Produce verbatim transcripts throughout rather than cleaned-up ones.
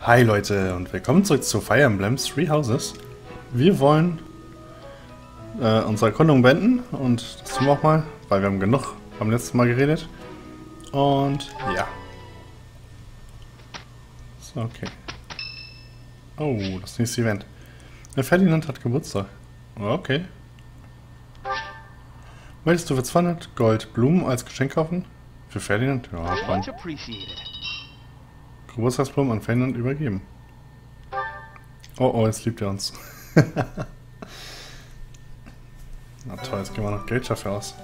Hi Leute und willkommen zurück zu Fire Emblem Three Houses. Wir wollen äh, unsere Erkundung beenden und das tun wir auch mal, weil wir haben genug beim letzten Mal geredet. Und ja. So, okay. Oh, das nächste Event. Der Ferdinand hat Geburtstag. Okay. Möchtest du für zweihundert Gold Blumen als Geschenk kaufen? Für Ferdinand? Ja, komm. Geburtstagsblumen an Ferdinand übergeben. Oh, oh, jetzt liebt er uns. Na toll, jetzt geben wir noch Geld dafür aus.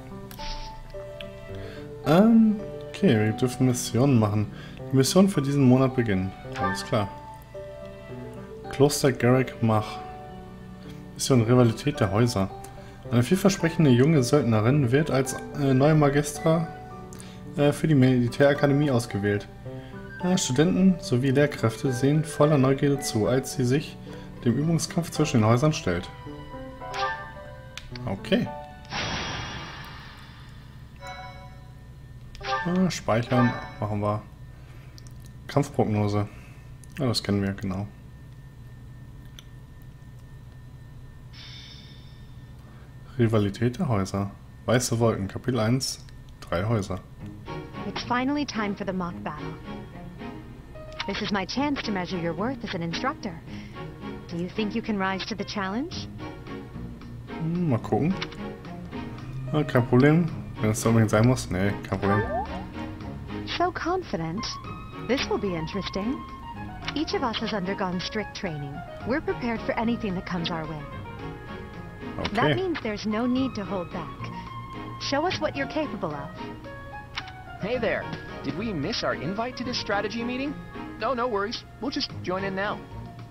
Ähm, okay, wir dürfen Missionen machen. Die Mission für diesen Monat beginnen. Alles klar. Kloster Garrick Mach. Mission Rivalität der Häuser. Eine vielversprechende junge Söldnerin wird als äh, neue Magistra äh, für die Militärakademie ausgewählt. Ja, Studenten sowie Lehrkräfte sehen voller Neugierde zu, als sie sich dem Übungskampf zwischen den Häusern stellt. Okay. Ah, speichern machen wir. Kampfprognose. Ja, das kennen wir, genau. Rivalität der Häuser. Weiße Wolken, Kapitel eins, drei Häuser. It's finally time for the mock battle. This is my chance to measure your worth as an instructor. Do you think you can rise to the challenge? Hm, mal gucken. Ah, kein Problem. Wenn es unbedingt sein muss. Nee, kein Problem. So confident. This will be interesting. Each of us has undergone strict training. We're prepared for anything that comes our way. Okay. That means there's no need to hold back. Show us what you're capable of. Hey there. Did we miss our invite to this strategy meeting? No, no worries. We'll just join in now.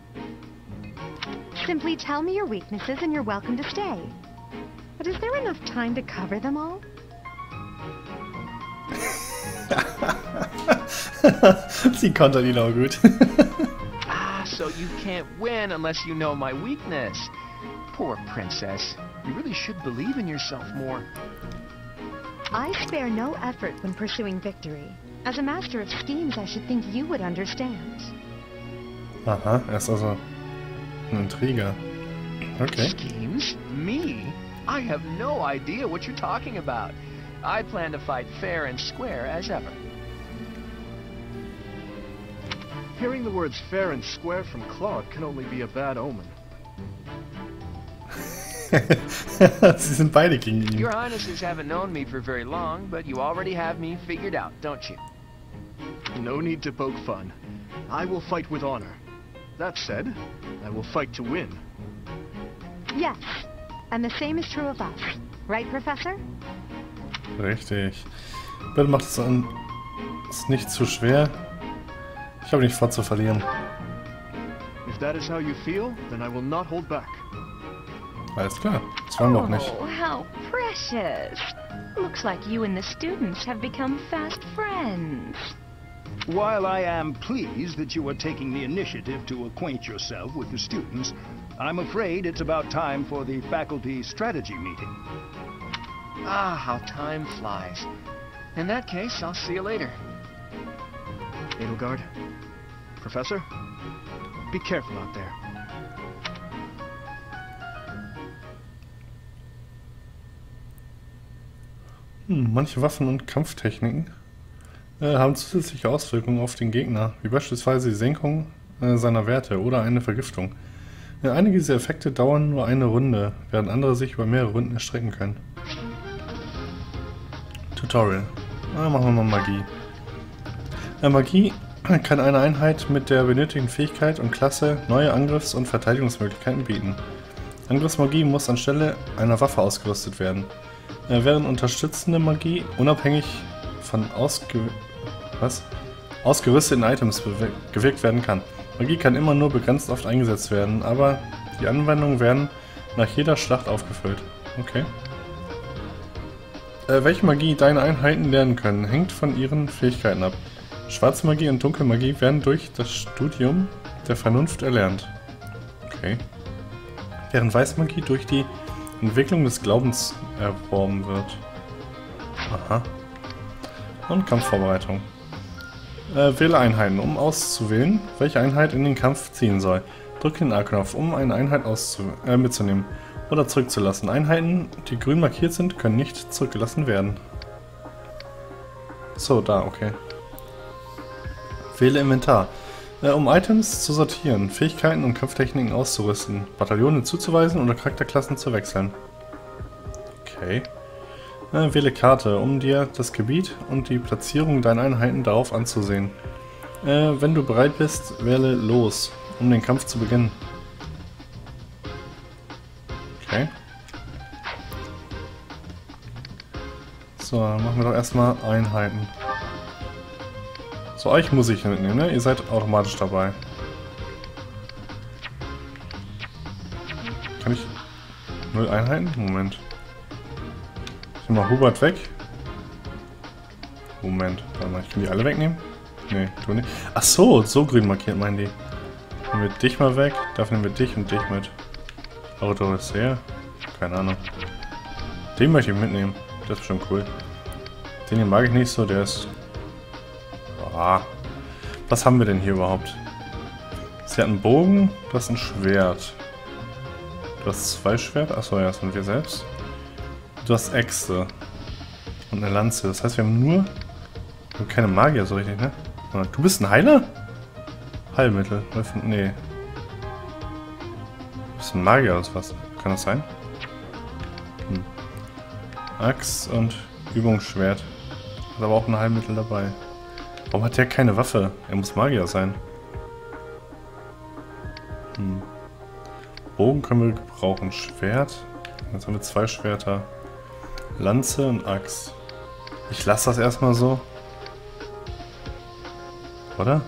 Simply tell me your weaknesses and you're welcome to stay. But is there enough time to cover them all? Sie kontert ihn auch gut. Ah, so you can't win unless you know my weakness. Poor princess. You really should believe in yourself more. I spare no effort when pursuing victory. As a master of schemes, I should think you would understand. Aha, er ist also ein Intriger. Okay. Schemes? Me? I have no idea what you're talking about. I plan to fight fair and square as ever. Hearing the words fair and square from Claude can only be a bad omen. Sie sind beide gegen ihn. Your Highnesses haven't known me for very long, but you already have me figured out, don't you? No need to poke fun. I will fight with honor. That said, I will fight to win. Yes, and the same is true of us. Right, Professor? Richtig. Bitte macht es an. Ist nicht zu schwer. Ich habe nicht vor zu verlieren. If that is how you feel, then I will not hold back. Alles klar. Das wollen wir auch nicht. Oh, how precious. Looks like you and the students have become fast friends. While I am pleased that you are taking the initiative to acquaint yourself with the students, I'm afraid it's about time for the faculty strategy meeting. Ah, how time flies. In that case, I'll see you later. Edelgard, Professor, be careful out there. Hm, manche Waffen und Kampftechniken äh, haben zusätzliche Auswirkungen auf den Gegner, wie beispielsweise die Senkung äh, seiner Werte oder eine Vergiftung. Äh, einige dieser Effekte dauern nur eine Runde, während andere sich über mehrere Runden erstrecken können. Tutorial. Ah, machen wir mal Magie. Äh, Magie kann eine Einheit mit der benötigten Fähigkeit und Klasse neue Angriffs- und Verteidigungsmöglichkeiten bieten. Angriffsmagie muss anstelle einer Waffe ausgerüstet werden. Während unterstützende Magie unabhängig von ausge was? ausgerüsteten Items gewirkt werden kann. Magie kann immer nur begrenzt oft eingesetzt werden, aber die Anwendungen werden nach jeder Schlacht aufgefüllt. Okay. Äh, welche Magie deine Einheiten lernen können, hängt von ihren Fähigkeiten ab. Schwarze Magie und dunkle Magie werden durch das Studium der Vernunft erlernt. Okay. Während Weiße Magie durch die Entwicklung des Glaubens erworben wird. Aha. Und Kampfvorbereitung. Äh, wähle Einheiten, um auszuwählen, welche Einheit in den Kampf ziehen soll. Drücke den A-Knopf, um eine Einheit auszu äh, mitzunehmen oder zurückzulassen. Einheiten, die grün markiert sind, können nicht zurückgelassen werden. So, da, okay. Wähle Inventar. Äh, um Items zu sortieren, Fähigkeiten und Kampftechniken auszurüsten, Bataillone zuzuweisen oder Charakterklassen zu wechseln. Okay. Äh, wähle Karte, um dir das Gebiet und die Platzierung deiner Einheiten darauf anzusehen. Äh, wenn du bereit bist, wähle Los, um den Kampf zu beginnen. Okay. So, dann machen wir doch erstmal Einheiten. So, euch muss ich mitnehmen, ne? Ihr seid automatisch dabei. Kann ich... Null Einheiten? Moment. Ich nehme mal Hubert weg. Moment, warte mal, ich kann die alle wegnehmen? Nee, du nicht. Ach so, so grün markiert meinen die. Nehmen wir dich mal weg, dafür nehmen wir dich und dich mit. Auto ist der? Keine Ahnung. Den möchte ich mitnehmen. Das ist schon cool. Den hier mag ich nicht so, der ist... Ah. Was haben wir denn hier überhaupt? Sie hat einen Bogen, du hast ein Schwert. Du hast zwei Schwerter? Achso, ja, das sind wir selbst. Du hast Äxte. Und eine Lanze. Das heißt, wir haben nur... Wir haben keine Magier so richtig, ne? Du bist ein Heiler? Heilmittel. Nee. Du bist ein Magier oder was? Kann das sein? Hm. Axt und Übungsschwert. Hat aber auch ein Heilmittel dabei. Warum hat der keine Waffe? Er muss Magier sein. Hm. Bogen können wir gebrauchen. Schwert. Jetzt haben wir zwei Schwerter. Lanze und Axt. Ich lasse das erstmal so. Oder?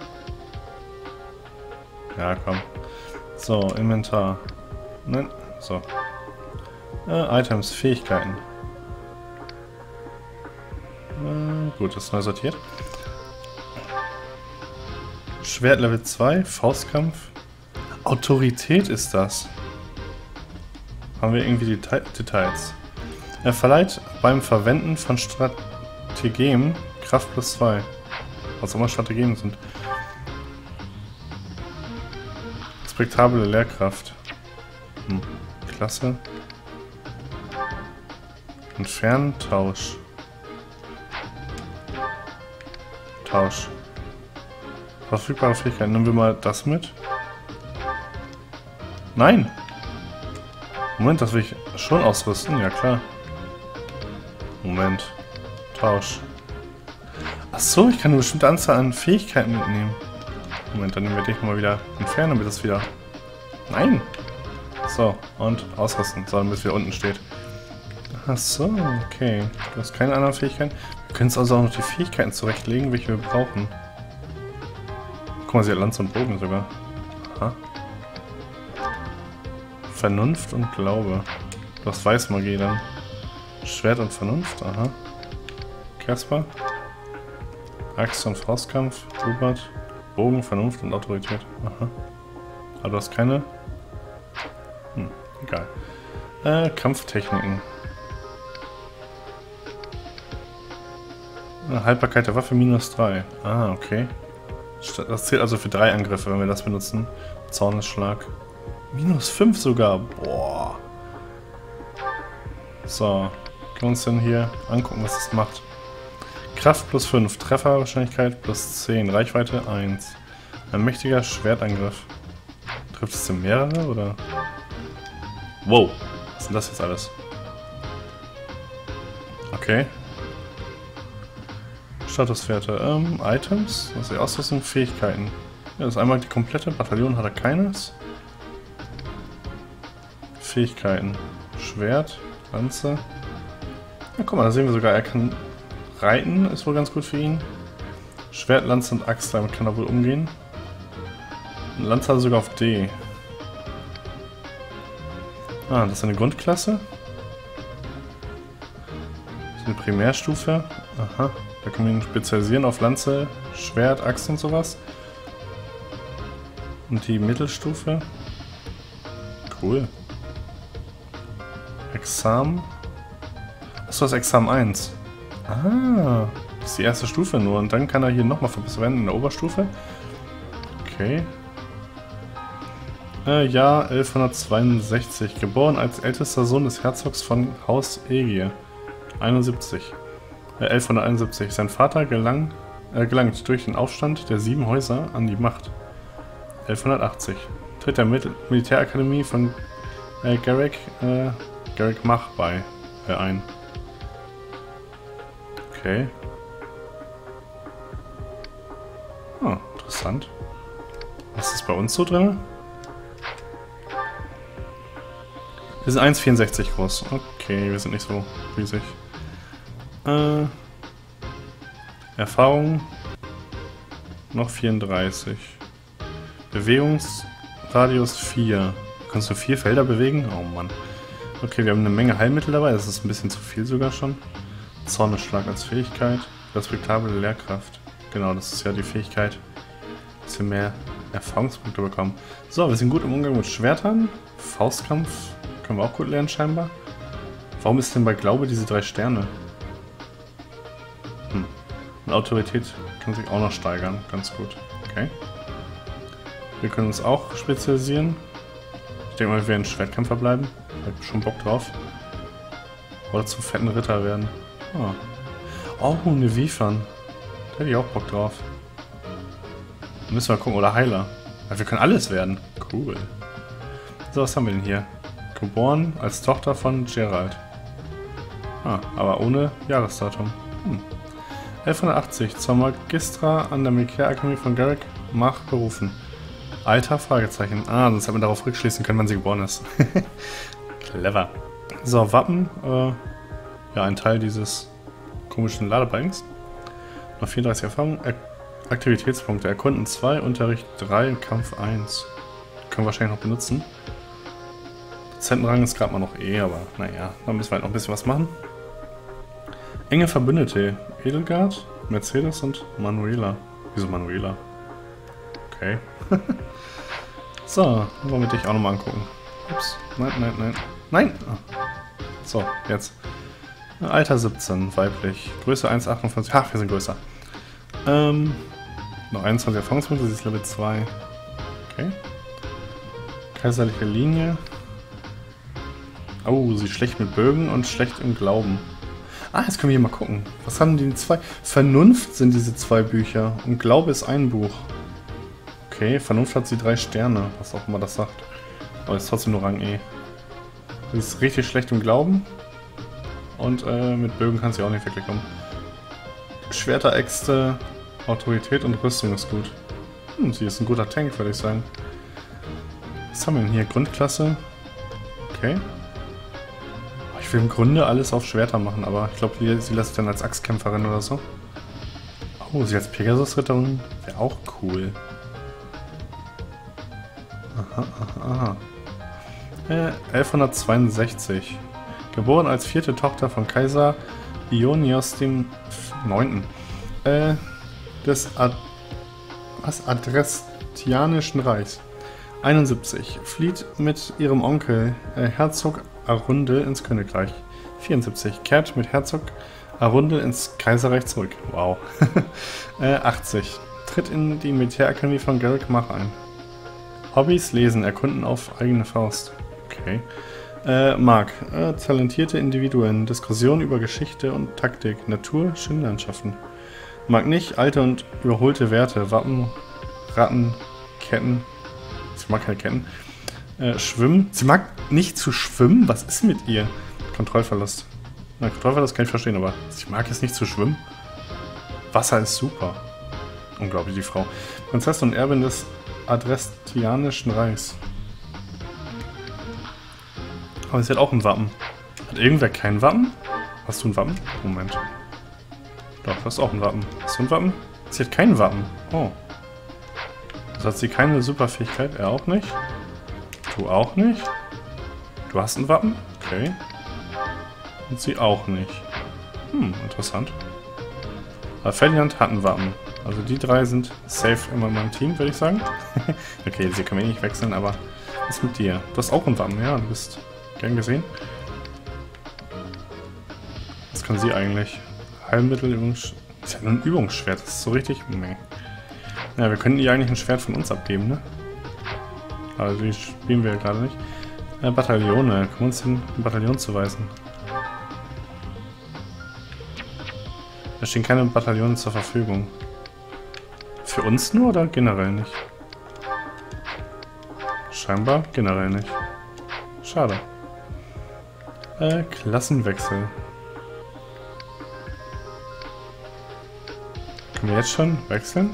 Ja, komm. So, Inventar. Nein, so. Äh, Items, Fähigkeiten. Äh, gut, das ist neu sortiert. Schwert Level zwei, Faustkampf. Autorität ist das. Haben wir irgendwie Deta Details. Er verleiht beim Verwenden von Strategem Kraft plus zwei. Was auch immer Strategien sind. Respektable Lehrkraft. Hm. Klasse. Entferntausch. Tausch. Verfügbare Fähigkeiten. Nehmen wir mal das mit. Nein! Moment, das will ich schon ausrüsten. Ja, klar. Moment. Tausch. Achso, ich kann eine bestimmte Anzahl an Fähigkeiten mitnehmen. Moment, dann nehmen wir dich mal wieder entfernen, damit das wieder... Nein! So, und ausrüsten. So, damit es wieder unten steht. Achso, okay. Du hast keine anderen Fähigkeiten. Wir können uns also auch noch die Fähigkeiten zurechtlegen, welche wir brauchen. Guck mal, sie hat Lanze und Bogen sogar. Aha. Vernunft und Glaube. Du hast Weißmagie dann. Schwert und Vernunft, aha. Kasper. Axt und Faustkampf. Hubert. Bogen, Vernunft und Autorität. Aha. Aber du hast keine... Hm, egal. Äh, Kampftechniken. Äh, Haltbarkeit der Waffe minus drei. Ah, okay. Das zählt also für drei Angriffe, wenn wir das benutzen. Zornesschlag. Minus fünf sogar. Boah. So. Können wir uns denn hier angucken, was das macht. Kraft plus fünf. Trefferwahrscheinlichkeit plus zehn. Reichweite eins. Ein mächtiger Schwertangriff. Trifft es denn mehrere, oder? Wow. Was ist denn das jetzt alles? Okay. Statuswerte. Ähm, Items. Was ist die Ausrüstung? Fähigkeiten. Ja, das ist einmal die komplette Bataillon, hat er keines. Fähigkeiten. Schwert. Lanze. Ja, guck mal, da sehen wir sogar, er kann reiten. Ist wohl ganz gut für ihn. Schwert, Lanze und Axt, damit kann er wohl umgehen. Und Lanze hat er sogar auf D. Ah, das ist eine Grundklasse. Das ist eine Primärstufe. Aha. Da können wir ihn spezialisieren auf Lanze, Schwert, Axt und sowas. Und die Mittelstufe. Cool. Examen. Achso, das Examen eins. Ah. Das ist die erste Stufe nur und dann kann er hier nochmal verbessert werden in der Oberstufe. Okay. Äh, Jahr elfhundertzweiundsechzig. Geboren als ältester Sohn des Herzogs von Haus Egie. einundsiebzig. Äh, elfhunderteinundsiebzig. Sein Vater gelang, äh, gelangt durch den Aufstand der sieben Häuser an die Macht. elfhundertachtzig. Tritt der Mil Militärakademie von äh, Garrick, äh, Garrick Mach bei, äh, ein. Okay. Ah, interessant. Was ist bei uns so drin? Wir sind eins Komma vierundsechzig groß. Okay, wir sind nicht so riesig. Äh, Erfahrung noch vierunddreißig. Bewegungsradius vier. Kannst du vier Felder bewegen? Oh Mann. Okay, wir haben eine Menge Heilmittel dabei. Das ist ein bisschen zu viel sogar schon. Zornesschlag als Fähigkeit. Respektable Lehrkraft. Genau, das ist ja die Fähigkeit, dass wir mehr Erfahrungspunkte bekommen. So, wir sind gut im Umgang mit Schwertern. Faustkampf können wir auch gut lernen scheinbar. Warum ist denn bei Glaube diese drei Sterne? Hm. Und Autorität kann sich auch noch steigern. Ganz gut. Okay. Wir können uns auch spezialisieren. Ich denke mal, wir werden Schwertkämpfer bleiben. Ich habe schon Bock drauf. Oder zum fetten Ritter werden. Oh, oh eine Wiefern. Da hätte ich auch Bock drauf. Dann müssen wir gucken. Oder Heiler. Ja, wir können alles werden. Cool. So, was haben wir denn hier? Geboren als Tochter von Gerald. Ah, aber ohne Jahresdatum. Hm. elfhundertachtzig. Zur Magistra an der Militärakademie von Garrick Mach berufen. Alter? Fragezeichen. Ah, sonst hätte man darauf rückschließen können, wann sie geboren ist. Clever. So, Wappen. Äh, ja, ein Teil dieses komischen Ladebalkens. Noch vierunddreißig Erfahrung. Er Aktivitätspunkte. Erkunden zwei, Unterricht drei, Kampf eins. Können wir wahrscheinlich noch benutzen. Dozentenrang ist gerade mal noch eh, aber naja, da müssen wir halt noch ein bisschen was machen. Enge Verbündete. Edelgard, Mercedes und Manuela. Wieso Manuela? Okay. So, wollen wir dich auch nochmal angucken. Ups. Nein, nein, nein. Nein! Ah. So, jetzt. Alter siebzehn, weiblich. Größe eins Komma achtundfünfzig. Ach, wir sind größer. Ähm, noch einundzwanzig Erfahrungspunkte, sie ist Level zwei. Okay. Kaiserliche Linie. Oh, sie ist schlecht mit Bögen und schlecht im Glauben. Ah, jetzt können wir hier mal gucken. Was haben die zwei? Vernunft sind diese zwei Bücher und Glaube ist ein Buch. Okay, Vernunft hat sie drei Sterne, was auch immer das sagt. Aber ist trotzdem nur Rang E. Sie ist richtig schlecht im Glauben. Und äh, mit Bögen kann sie auch nicht wirklich kommen. Schwerter, Äxte, Autorität und Rüstung ist gut. Hm, sie ist ein guter Tank, würde ich sagen. Was haben wir denn hier? Grundklasse. Okay. Ich will im Grunde alles auf Schwerter machen, aber ich glaube, sie lässt dann als Axtkämpferin oder so. Oh, sie als Pegasus-Ritterin wäre auch cool. Aha, aha, aha. Äh, elfhundertzweiundsechzig. Geboren als vierte Tochter von Kaiser Ionios dem neunten. Äh, des Ad was? Adrestianischen Reichs. einundsiebzig. Flieht mit ihrem Onkel äh, Herzog Arundel ins Königreich. vierundsiebzig. Kehrt mit Herzog Arundel ins Kaiserreich zurück. Wow. äh, achtzig. Tritt in die Militärakademie von Garrick Mach ein. Hobbys: Lesen, Erkunden auf eigene Faust. Okay. Äh, Mark. Äh, talentierte Individuen. Diskussion über Geschichte und Taktik. Natur, schöne Landschaften. Mag nicht alte und überholte Werte. Wappen, Ratten, Ketten. Sie mag keine Ketten. Äh, schwimmen. Sie mag nicht zu schwimmen? Was ist mit ihr? Kontrollverlust. Na, Kontrollverlust kann ich verstehen, aber sie mag es nicht zu schwimmen. Wasser ist super. Unglaublich, die Frau. Prinzessin und Erbin des Adrestianischen Reichs. Aber sie hat auch ein Wappen. Hat irgendwer kein Wappen? Hast du ein Wappen? Moment. Doch, du hast auch ein Wappen. Hast du ein Wappen? Sie hat kein Wappen. Oh. Also hat sie keine Superfähigkeit. Er auch nicht. Du auch nicht. Du hast ein Wappen? Okay. Und sie auch nicht. Hm, interessant. Aber Ferdinand hat ein Wappen. Also die drei sind safe immer in meinem Team, würde ich sagen. Okay, sie können eh nicht wechseln, aber was ist mit dir? Du hast auch ein Wappen, ja, du bist gern gesehen. Was kann sie eigentlich? Heilmittel, Übungs Ist ja nur ein Übungsschwert, das ist so richtig... Nee. Ja, wir könnten ihr eigentlich ein Schwert von uns abgeben, ne? Aber die spielen wir ja gerade nicht. Äh, Bataillone. Können wir uns hin, ein Bataillon zuweisen? Da stehen keine Bataillone zur Verfügung. Für uns nur oder generell nicht? Scheinbar generell nicht. Schade. Äh, Klassenwechsel. Können wir jetzt schon wechseln?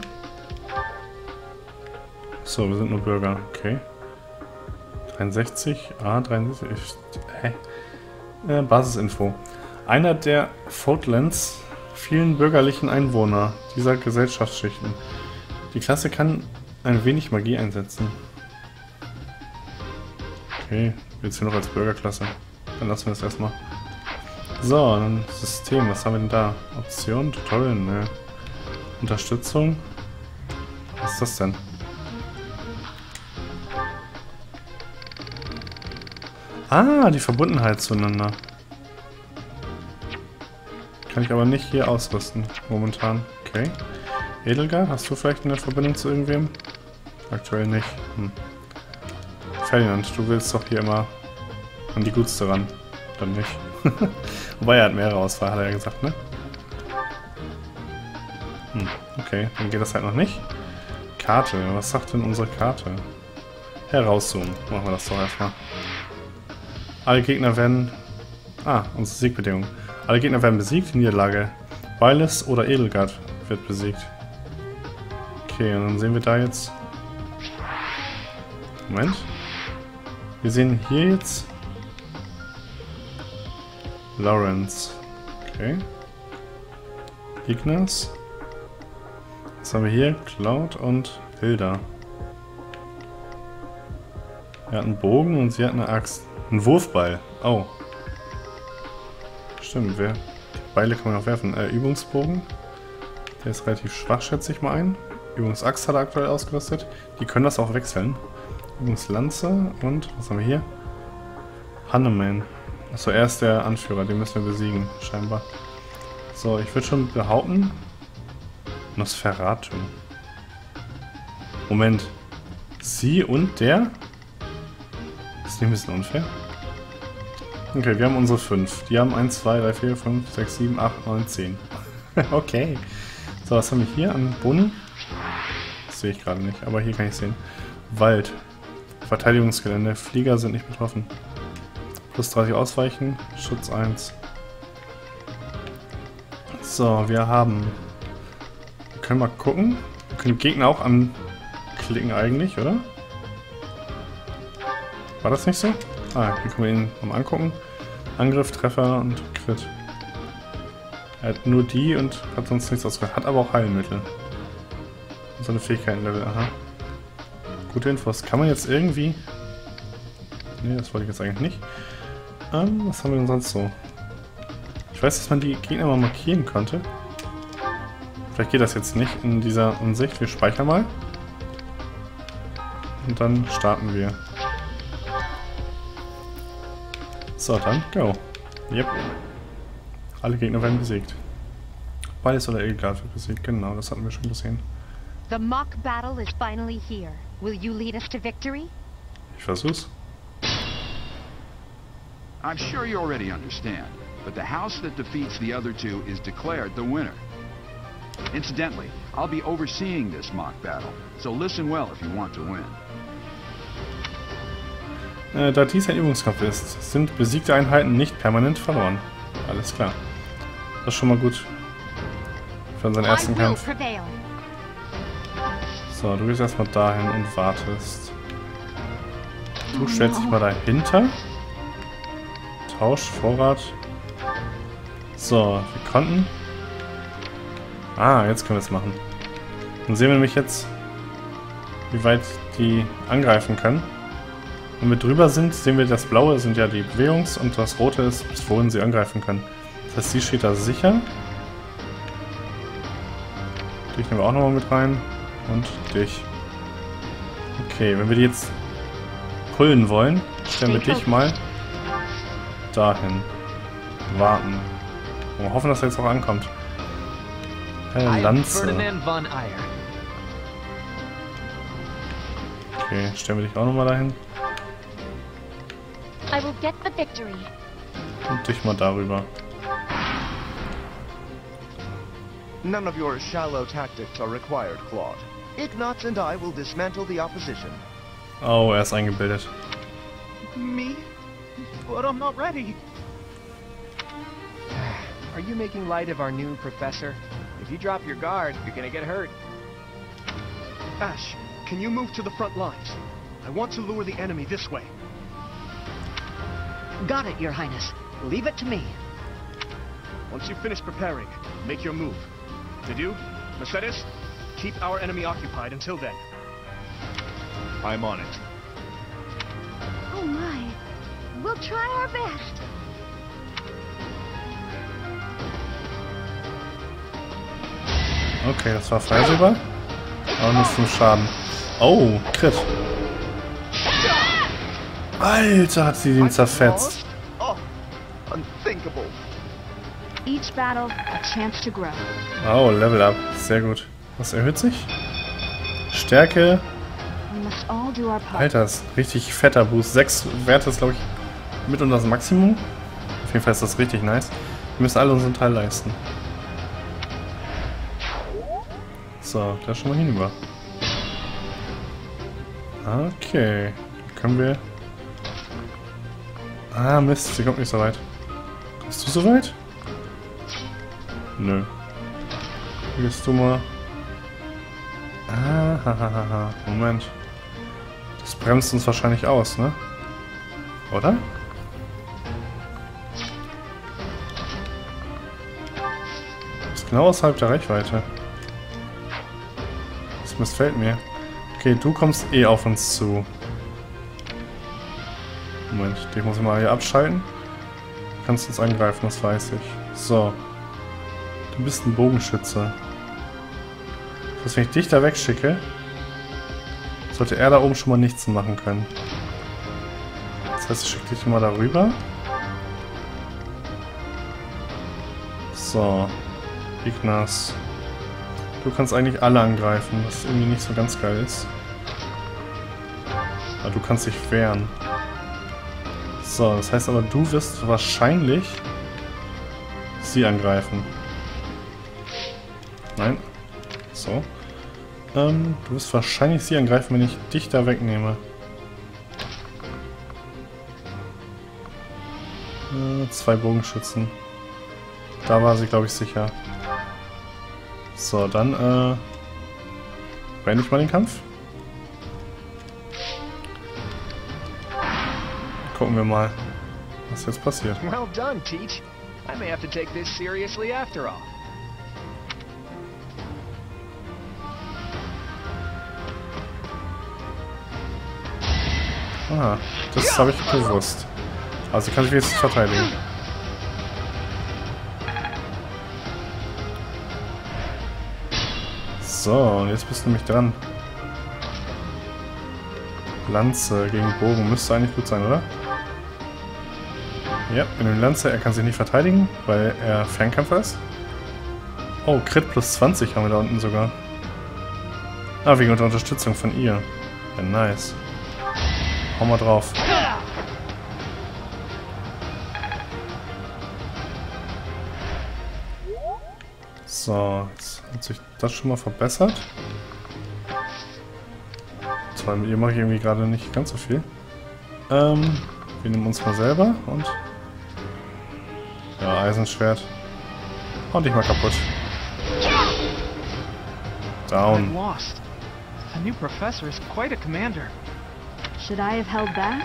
So, wir sind nur Bürger. Okay. dreiundsechzig. Ah, dreiundsechzig. Hä? Äh, Basisinfo. Einer der Fotlands vielen bürgerlichen Einwohner dieser Gesellschaftsschichten. Die Klasse kann ein wenig Magie einsetzen. Okay, jetzt hier noch als Bürgerklasse. Dann lassen wir das erstmal. So, dann System. Was haben wir denn da? Option, Tutorial, ne. Unterstützung. Was ist das denn? Ah, die Verbundenheit zueinander. Kann ich aber nicht hier ausrüsten, momentan. Okay. Edelgard, hast du vielleicht eine Verbindung zu irgendwem? Aktuell nicht. Hm. Ferdinand, du willst doch hier immer an die Gutste ran. Dann nicht. Wobei er hat mehrere Auswahl, hat er ja gesagt, ne? Hm, okay, dann geht das halt noch nicht. Karte, was sagt denn unsere Karte? Herauszoomen, machen wir das doch erstmal. Alle Gegner werden... Ah, unsere Siegbedingung. Alle Gegner werden besiegt, Niederlage. Bailis oder Edelgard wird besiegt. Okay, und dann sehen wir da jetzt... Moment. Wir sehen hier jetzt... Lawrence. Okay. Ignas. Was haben wir hier? Cloud und Hilda. Er hat einen Bogen und sie hat eine Axt. Ein Wurfball. Oh. Stimmt, wer? Die Beile kann man auch werfen. Äh, Übungsbogen. Der ist relativ schwach, schätze ich mal ein. Übungsaxt hat er aktuell ausgerüstet. Die können das auch wechseln. Übungslanze und, was haben wir hier? Hanneman. Achso, er ist der Anführer, den müssen wir besiegen, scheinbar. So, ich würde schon behaupten... Nosferatu. Moment. Sie und der? Ist nicht ein bisschen unfair? Okay, wir haben unsere fünf. Die haben eins, zwei, drei, vier, fünf, sechs, sieben, acht, neun, zehn. Okay. So, was haben wir hier an Boni? Das sehe ich gerade nicht, aber hier kann ich sehen. Wald. Verteidigungsgelände. Flieger sind nicht betroffen. Plus dreißig ausweichen. Schutz eins. So, wir haben... Wir können mal gucken. Wir können Gegner auch anklicken eigentlich, oder? War das nicht so? Ah, hier können wir ihn mal angucken. Angriff, Treffer und Crit. Er hat nur die und hat sonst nichts ausgehört. Hat aber auch Heilmittel. Und so eine Fähigkeitenlevel, aha. Gute Infos. Kann man jetzt irgendwie... Ne, das wollte ich jetzt eigentlich nicht. Ähm, was haben wir denn sonst so? Ich weiß, dass man die Gegner mal markieren konnte. Vielleicht geht das jetzt nicht in dieser Ansicht. Wir speichern mal. Und dann starten wir. So, dann go. Yep. Alle Gegner werden besiegt. Bailis oder Edelgard wird besiegt. Genau, das hatten wir schon gesehen. The mock battle is finally here. Will you lead us to victory? Ich versuch's. I'm sure you already understand, but the house that defeats the other two is declared the winner. Incidentally, I'll be overseeing this mock battle, so listen well if you want to win. Äh, da dies ein Übungskampf ist, sind besiegte Einheiten nicht permanent verloren. Alles klar. Das ist schon mal gut. Für unseren ersten Kampf. So, du gehst erstmal dahin und wartest. Du stellst dich mal dahinter. Tausch, Vorrat. So, wir konnten... Ah, jetzt können wir es machen. Dann sehen wir nämlich jetzt, wie weit die angreifen können. Wenn wir drüber sind, sehen wir, das Blaue sind ja die Bewegungs- und das Rote ist, bis wohin sie angreifen können. Das heißt, sie steht da sicher. Dich nehmen wir auch nochmal mit rein. Und dich. Okay, wenn wir die jetzt pullen wollen, stellen wir dich mal dahin. Warten. Und hoffen, dass er jetzt auch ankommt. Eine Lanze. Ferdinand von Eyre. Okay, stellen wir dich auch nochmal dahin. I will get the victory. Und dich mal darüber. None of your shallow tactics are required, Claude. Ignatz and I will dismantle the opposition. Oh, er ist eingebildet. Me? But I'm not ready. Are you making light of our new professor? If you drop your guard, you're gonna get hurt. Ash, can you move to the front lines? I want to lure the enemy this way. Got it, Your Highness. Leave it to me. Once you finish preparing, make your move. Did you? Mercedes? Keep our enemy occupied until then. I'm on it. Oh my. We'll try our best. Okay, das war Freisilber. Aber nicht zum Schaden. Oh, Crit. Alter, hat sie den zerfetzt. Oh, unthinkable. Each battle, a chance to grow. Oh, Level Up. Sehr gut. Was erhöht sich? Stärke. We must all do our part. Alter, das ist richtig fetter Boost. Sechs Werte ist, glaube ich, mit und das Maximum. Auf jeden Fall ist das richtig nice. Wir müssen alle unseren Teil leisten. So, da schon mal hinüber. Okay. Können wir... Ah, Mist, sie kommt nicht so weit. Bist du so weit? Nö. Gehst du mal... Ah, hahaha. Moment. Das bremst uns wahrscheinlich aus, ne? Oder? Ist genau außerhalb der Reichweite. Das missfällt mir. Okay, du kommst eh auf uns zu. Moment, den muss ich mal hier abschalten. Du kannst uns angreifen, das weiß ich. So. Du bist ein Bogenschütze. Das heißt, wenn ich dich da wegschicke, sollte er da oben schon mal nichts machen können. Das heißt, ich schicke dich mal darüber. So. Ignaz. Du kannst eigentlich alle angreifen, was irgendwie nicht so ganz geil ist. Aber du kannst dich wehren. So, das heißt aber, du wirst wahrscheinlich sie angreifen. Nein. So. Ähm, du wirst wahrscheinlich sie angreifen, wenn ich dich da wegnehme. Äh, zwei Bogenschützen. Da war sie, glaube ich, sicher. So, dann, äh... beende ich mal den Kampf. Gucken wir mal, was jetzt passiert. Well done, Teach. I may have to take this seriously after all. Ah, das habe ich bewusst. Also kann ich jetzt verteidigen. So, und jetzt bist du nämlich dran. Lanze gegen Bogen müsste eigentlich gut sein, oder? Ja, mit dem Lanze, er kann sich nicht verteidigen, weil er Fernkämpfer ist. Oh, Crit plus zwanzig haben wir da unten sogar. Ah, wegen der Unterstützung von ihr. Ja, nice. Hau mal drauf. So, jetzt hat sich das schon mal verbessert. Zwar mit ihr mache ich irgendwie gerade nicht ganz so viel. Ähm, wir nehmen uns mal selber und... Ja, Eisenschwert. Hau dich mal kaputt. Down. Lost. The new professor is quite a commander. Should I have held back?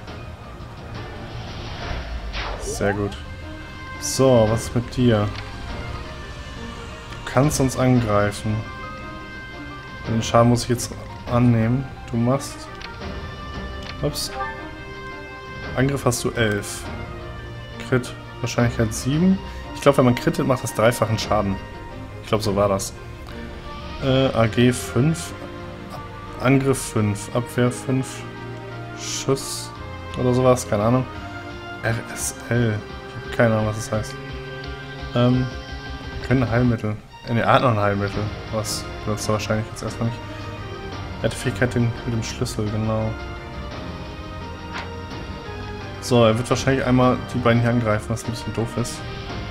Sehr gut. So, was ist mit dir? Du kannst uns angreifen. Den Schaden muss ich jetzt annehmen. Du machst... Ups. Angriff hast du elf. Crit Wahrscheinlichkeit sieben. Ich glaube, wenn man crittet, macht das dreifachen Schaden. Ich glaube, so war das. Äh, A G fünf. Angriff fünf. Abwehr fünf. Schuss oder sowas. Keine Ahnung. R S L. Ich habe keine Ahnung, was das heißt. Ähm, können Heilmittel. Ne, er hat noch ein Heilmittel. Was benutzt er wahrscheinlich jetzt erstmal nicht. Er hat die Fähigkeit den, mit dem Schlüssel, genau. So, er wird wahrscheinlich einmal die beiden hier angreifen, was ein bisschen doof ist.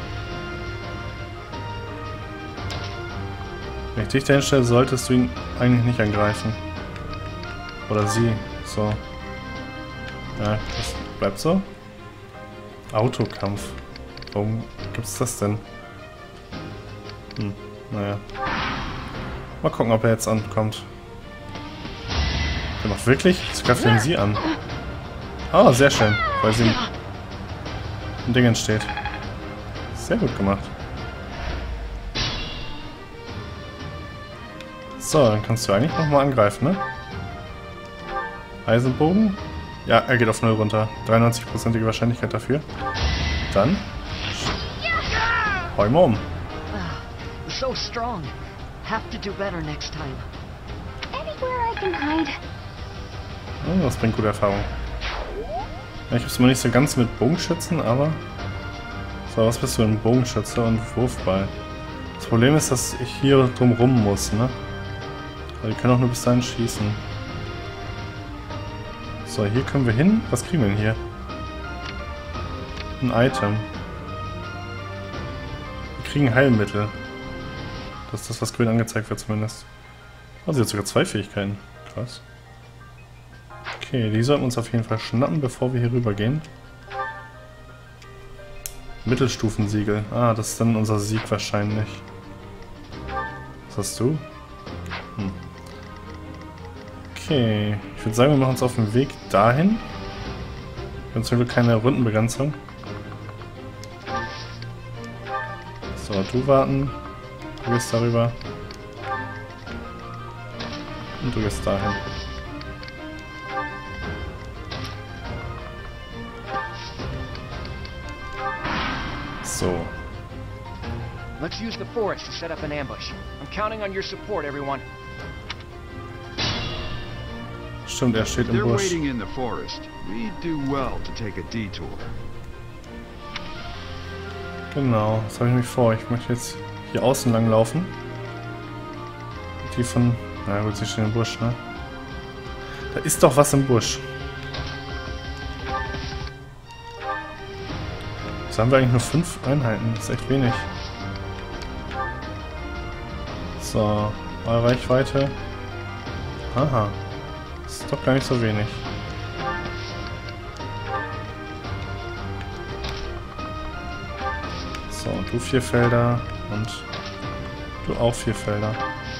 Wenn ich dich dahin stelle, solltest du ihn eigentlich nicht angreifen. Oder sie. So. Ja, das bleibt so. Autokampf. Warum gibt's das denn? Hm, naja. Mal gucken, ob er jetzt ankommt. Der macht wirklich? Jetzt greift er sie an. Ah, sehr schön. Weil sie ein Ding entsteht. Sehr gut gemacht. So, dann kannst du eigentlich nochmal angreifen, ne? Eisenbogen? Ja, er geht auf null runter. dreiundneunzig-prozentige Wahrscheinlichkeit dafür. Dann hau ihn mal um. So strong. Have to do better next time. Anywhere I can hide. Oh, das bringt gute Erfahrung. Ja, ich hab's mal nicht so ganz mit Bogenschützen, aber... So, was bist du? Ein Bogenschütze und Wurfball. Das Problem ist, dass ich hier drum rum muss, ne? Aber die können auch nur bis dahin schießen. So, hier können wir hin. Was kriegen wir denn hier? Ein Item. Wir kriegen Heilmittel. Das ist das, was grün angezeigt wird zumindest. Oh, sie hat sogar zwei Fähigkeiten. Krass. Okay, die sollten wir uns auf jeden Fall schnappen, bevor wir hier rüber gehen. Mittelstufensiegel. Ah, das ist dann unser Sieg wahrscheinlich. Was hast du? Hm. Okay, ich würde sagen, wir machen uns auf den Weg dahin. Wir haben zum Glück keine Rundenbegrenzung. So, du warten. Du gehst darüber. Und du gehst dahin. So. Let's use the forest to set up an ambush. I'm counting on your support, everyone. Stimmt, er steht im They're Busch. waiting in the forest. We do well to take a detour. Genau, das habe ich mich vor. Ich möchte jetzt hier außen lang laufen. Die von... Na gut, sie stehen im Busch, ne? Da ist doch was im Busch. Jetzt haben wir eigentlich nur fünf Einheiten. Das ist echt wenig. So, eure Reichweite. Aha. Das ist doch gar nicht so wenig. So, du vier Felder und du auch vier Felder.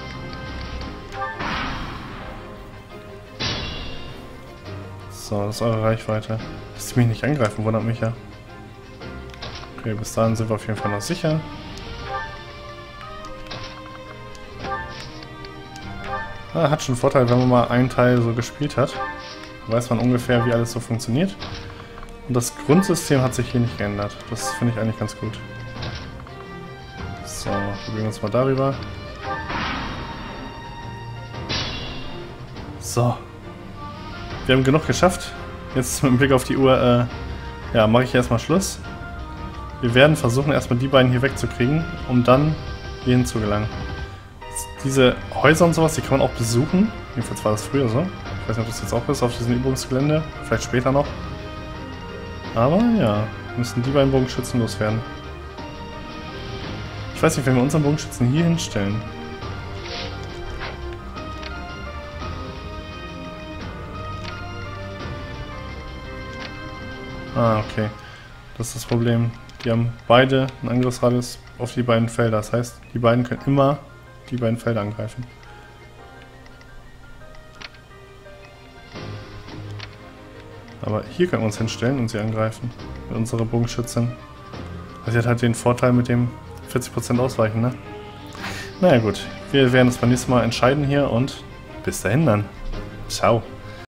So, das ist eure Reichweite. Dass sie mich nicht angreifen, wundert mich ja. Okay, bis dahin sind wir auf jeden Fall noch sicher. Ah, hat schon einen Vorteil, wenn man mal einen Teil so gespielt hat. Da weiß man ungefähr, wie alles so funktioniert. Und das Grundsystem hat sich hier nicht geändert. Das finde ich eigentlich ganz gut. So, probieren wir uns mal darüber. So. Wir haben genug geschafft. Jetzt mit dem Blick auf die Uhr, äh, ja, mache ich erstmal Schluss. Wir werden versuchen, erstmal die beiden hier wegzukriegen, um dann hierhin zu gelangen. Diese Häuser und sowas, die kann man auch besuchen. Jedenfalls war das früher so. Ich weiß nicht, ob das jetzt auch ist auf diesem Übungsgelände. Vielleicht später noch. Aber ja, müssen die beiden Bogenschützen loswerden. Ich weiß nicht, wenn wir unseren Bogenschützen hier hinstellen. Ah, okay. Das ist das Problem. Die haben beide einen Angriffsradius auf die beiden Felder. Das heißt, die beiden können immer die beiden Felder angreifen. Aber hier können wir uns hinstellen und sie angreifen. Mit unserer Bogenschützin. Also sie hat halt den Vorteil mit dem vierzig Prozent Ausweichen, ne? Naja gut, wir werden uns beim nächsten Mal entscheiden hier und bis dahin dann. Ciao.